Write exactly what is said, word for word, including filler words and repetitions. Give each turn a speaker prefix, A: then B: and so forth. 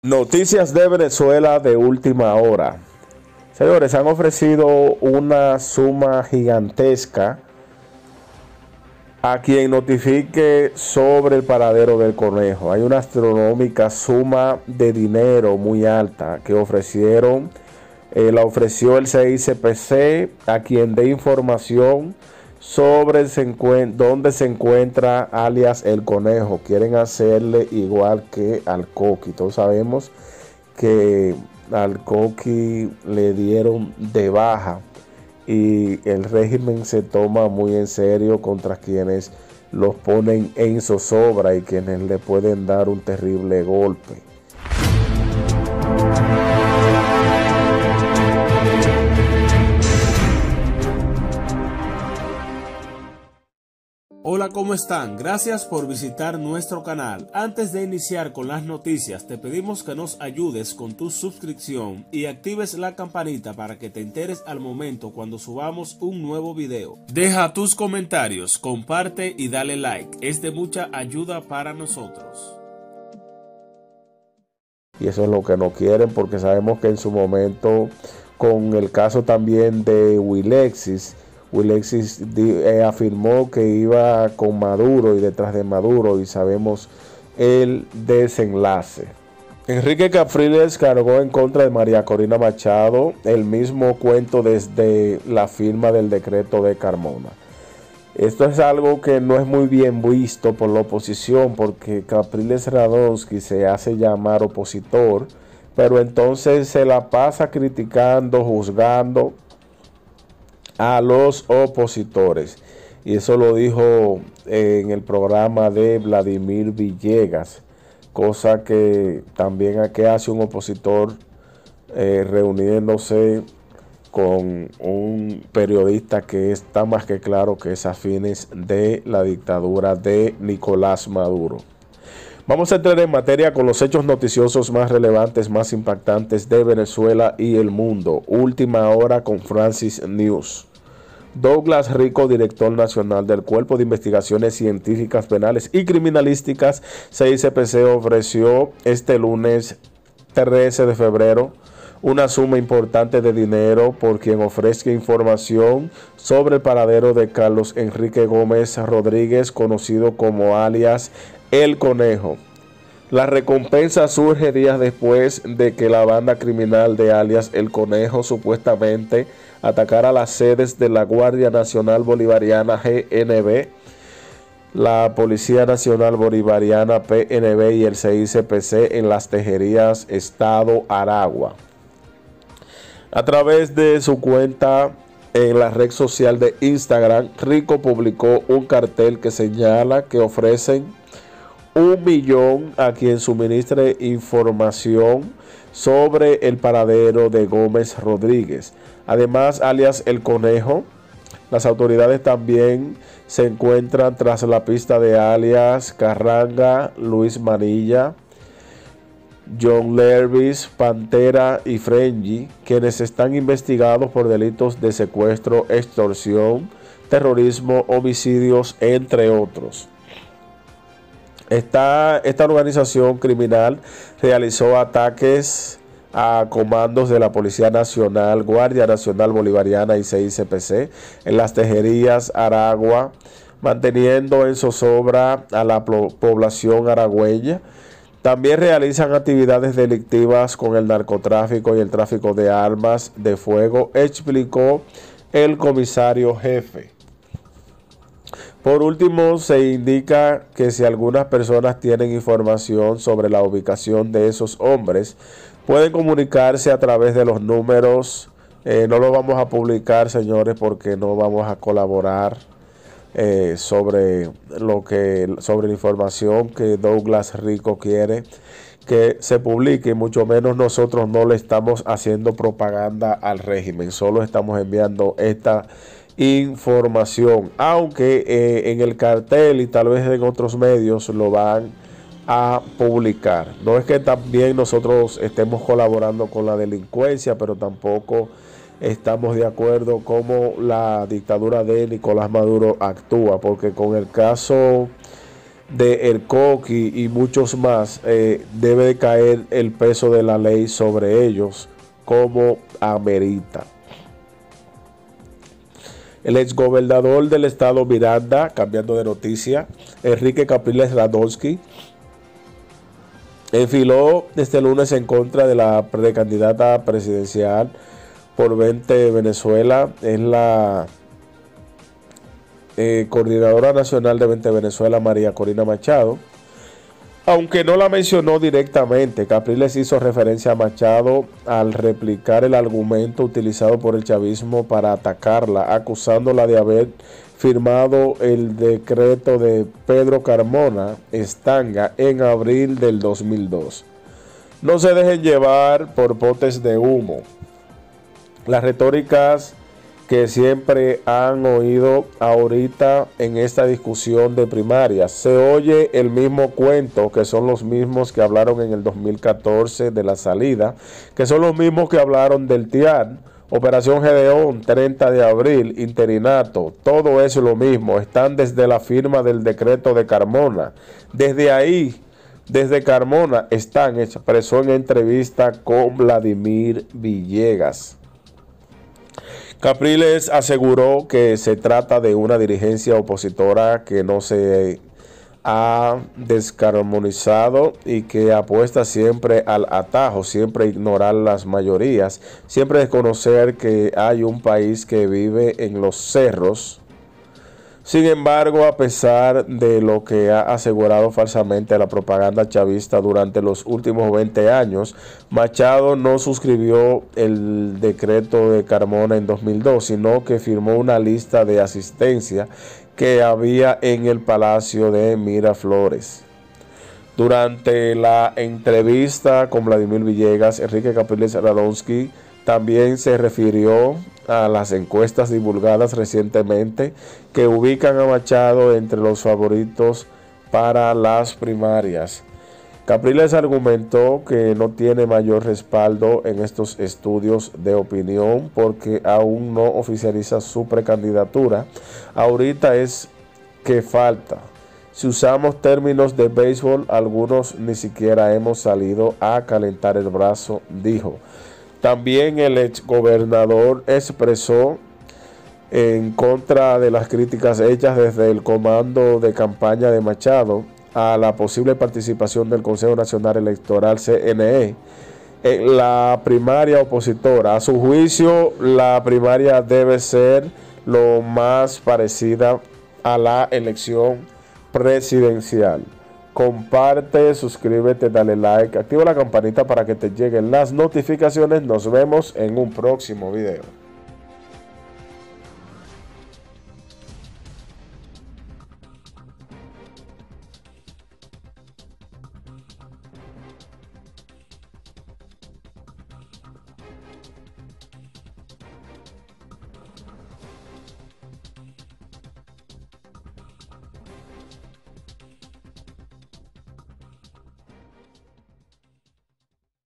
A: Noticias de Venezuela de última hora. Señores, han ofrecido una suma gigantesca a quien notifique sobre el paradero del conejo. Hay una astronómica suma de dinero muy alta que ofrecieron, eh, la ofreció el C I C P C a quien dé información sobre se dónde se encuentra alias el conejo. Quieren hacerle igual que al Coqui. Todos sabemos que al Coqui le dieron de baja y el régimen se toma muy en serio contra quienes los ponen en zozobra y quienes le pueden dar un terrible golpe.
B: Hola, ¿cómo están? Gracias por visitar nuestro canal. Antes de iniciar con las noticias, te pedimos que nos ayudes con tu suscripción y actives la campanita para que te enteres al momento cuando subamos un nuevo video. Deja tus comentarios, comparte y dale like. Es de mucha ayuda para nosotros.
A: Y eso es lo que no quieren, porque sabemos que en su momento, con el caso también de Wilexis, Wilexis eh, afirmó que iba con Maduro y detrás de Maduro, y sabemos el desenlace. Enrique Capriles cargó en contra de María Corina Machado, el mismo cuento desde la firma del decreto de Carmona. Esto es algo que no es muy bien visto por la oposición, porque Capriles Radonsky se hace llamar opositor, pero entonces se la pasa criticando, juzgando a los opositores, y eso lo dijo en el programa de Vladimir Villegas, cosa que también aquí hace un opositor eh, reuniéndose con un periodista que está más que claro que es afines de la dictadura de Nicolás Maduro. Vamos a entrar en materia con los hechos noticiosos más relevantes, más impactantes de Venezuela y el mundo. Última hora con Francis News. Douglas Rico, director nacional del Cuerpo de Investigaciones Científicas Penales y Criminalísticas, C I C P C, ofreció este lunes trece de febrero una suma importante de dinero por quien ofrezca información sobre el paradero de Carlos Enrique Gómez Rodríguez, conocido como alias El Conejo. La recompensa surge días después de que la banda criminal de alias El Conejo supuestamente atacara las sedes de la Guardia Nacional Bolivariana G N B, la Policía Nacional Bolivariana P N B y el C I C P C en Las Tejerías, Estado Aragua. A través de su cuenta en la red social de Instagram, Rico publicó un cartel que señala que ofrecen un millón a quien suministre información sobre el paradero de Gómez Rodríguez. Además, alias El Conejo, las autoridades también se encuentran tras la pista de alias Carranga, Luis Manilla, John Lervis, Pantera y Frenji, quienes están investigados por delitos de secuestro, extorsión, terrorismo, homicidios, entre otros. Esta, esta organización criminal realizó ataques a comandos de la Policía Nacional, Guardia Nacional Bolivariana y C I C P C en Las Tejerías, Aragua, manteniendo en zozobra a la población aragüeña. También realizan actividades delictivas con el narcotráfico y el tráfico de armas de fuego, explicó el comisario jefe. Por último, se indica que si algunas personas tienen información sobre la ubicación de esos hombres, pueden comunicarse a través de los números. Eh, no lo vamos a publicar, señores, porque no vamos a colaborar eh, sobre lo que sobre la información que Douglas Rico quiere que se publique, mucho menos nosotros no le estamos haciendo propaganda al régimen, solo estamos enviando esta información, aunque eh, en el cartel y tal vez en otros medios lo van a publicar. No es que también nosotros estemos colaborando con la delincuencia, pero tampoco estamos de acuerdo cómo la dictadura de Nicolás Maduro actúa, porque con el caso de El Coqui y muchos más, eh, debe de caer el peso de la ley sobre ellos como amerita. El exgobernador del estado Miranda, cambiando de noticia, Enrique Capriles Radonsky, enfiló este lunes en contra de la precandidata presidencial por veinte Venezuela. Es la eh, coordinadora nacional de veinte Venezuela, María Corina Machado. Aunque no la mencionó directamente, Capriles hizo referencia a Machado al replicar el argumento utilizado por el chavismo para atacarla, acusándola de haber firmado el decreto de Pedro Carmona Estanga en abril del dos mil dos. No se dejen llevar por potes de humo. Las retóricas que siempre han oído ahorita en esta discusión de primarias. Se oye el mismo cuento, que son los mismos que hablaron en el dos mil catorce de la salida, que son los mismos que hablaron del T I A R, Operación Gedeón, treinta de abril, interinato, todo es lo mismo. Están desde la firma del decreto de Carmona. Desde ahí, desde Carmona, están, expresó en entrevista con Vladimir Villegas. Capriles aseguró que se trata de una dirigencia opositora que no se ha descarmonizado y que apuesta siempre al atajo, siempre ignorar las mayorías, siempre desconocer que hay un país que vive en los cerros. Sin embargo, a pesar de lo que ha asegurado falsamente la propaganda chavista durante los últimos veinte años, Machado no suscribió el decreto de Carmona en dos mil dos, sino que firmó una lista de asistencia que había en el Palacio de Miraflores. Durante la entrevista con Vladimir Villegas, Enrique Capriles Radonsky también se refirió a las encuestas divulgadas recientemente que ubican a Machado entre los favoritos para las primarias. Capriles argumentó que no tiene mayor respaldo en estos estudios de opinión porque aún no oficializa su precandidatura. Ahorita es que falta. Si usamos términos de béisbol, algunos ni siquiera hemos salido a calentar el brazo, dijo. También el exgobernador expresó en contra de las críticas hechas desde el comando de campaña de Machado a la posible participación del Consejo Nacional Electoral C N E en la primaria opositora. A su juicio, la primaria debe ser lo más parecida a la elección presidencial. Comparte, suscríbete, dale like, activa la campanita para que te lleguen las notificaciones. Nos vemos en un próximo video.